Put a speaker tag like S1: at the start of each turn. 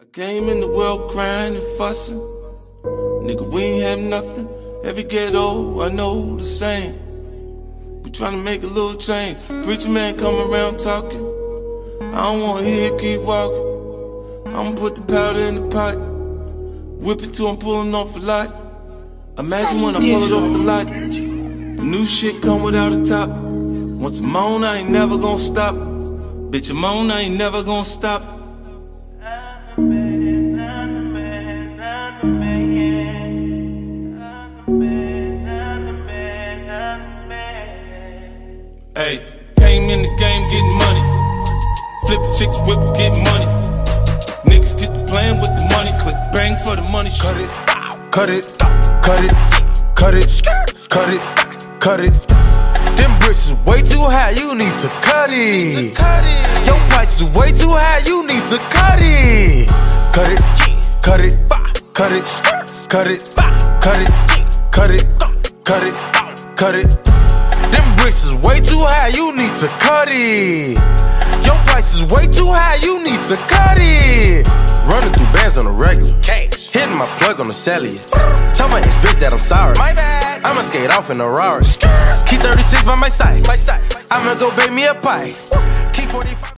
S1: I came in the world crying and fussing. Nigga, we ain't have nothing. Every ghetto, I know the same. We tryna make a little change. Preacher man come around talking. I don't wanna hear it, keep walking. I'ma put the powder in the pot. Whip it till I'm pulling off a lot. Imagine when I pull it off the lot. The new shit come without a top. Once I'm on, I ain't never gonna stop. Bitch, I'm on, I ain't never gonna stop. Hey, came in the game getting money. Flip chicks, whip, get money. Niggas get to playing with the money. Click bang for the money. Cut it,
S2: cut it, cut it, cut it, cut it, cut it. Them bricks is way too high, you need to cut it. Your price is way too high, you need to cut it. Cut it, cut it, cut it, cut it, cut it, cut it, cut it, cut it. Them bricks is way too high, you need to cut it. Your price is way too high, you need to cut it. Running through bands on the regular, hitting my plug on the cellular. Tell my ex-bitch that I'm sorry, my bad. I'ma skate off in a Rari. Key 36 by my side, I'ma go bake me a pie. Key 45